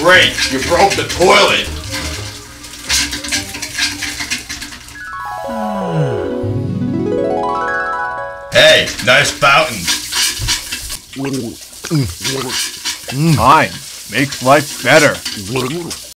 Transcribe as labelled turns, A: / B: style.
A: great. You broke the toilet. Hey, nice fountain.
B: Heinz makes life better.